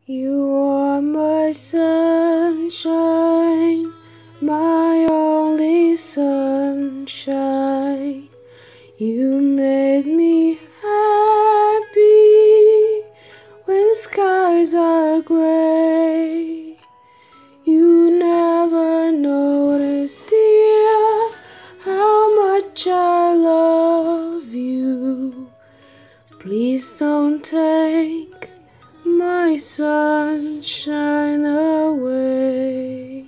You are my sunshine, my only sunshine. You make me happy when skies are gray. You never notice, dear, how much I love you. Please don't take my sunshine away.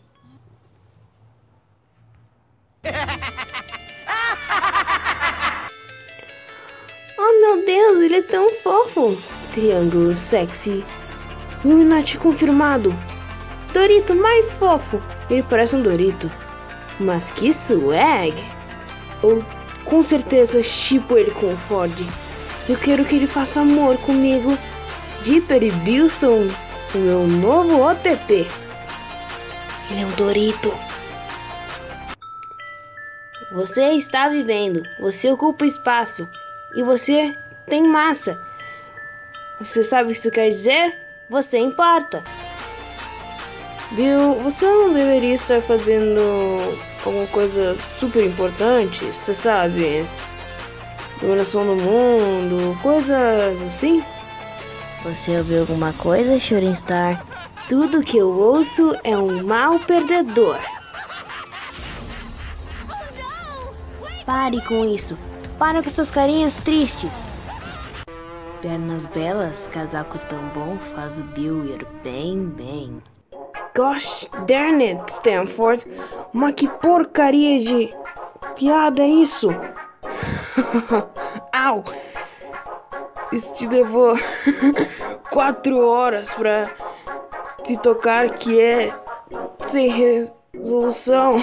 Oh meu Deus, ele é tão fofo! Triângulo sexy. Illuminati confirmado. Dorito mais fofo. Ele parece um Dorito. Mas que swag! Eu com certeza shippo ele com o Ford. Eu quero que ele faça amor comigo. Dipper e Bilson, o meu novo OTP. Ele é um Dorito. Você está vivendo. Você ocupa espaço. E você tem massa. Você sabe o que isso quer dizer? Você importa. Bill, você não deveria estar fazendo alguma coisa super importante? Você sabe? Dominação do mundo, coisas assim? Você ouviu alguma coisa, Shooting Star? Tudo que eu ouço é um mau perdedor. Pare com isso. Para com essas carinhas tristes. Pernas belas, casaco tão bom, faz o Bill ir bem. Gosh darn it, Stanford. Mas que porcaria de piada é isso? Au! Isso te levou 4 horas pra te tocar, que é sem resolução.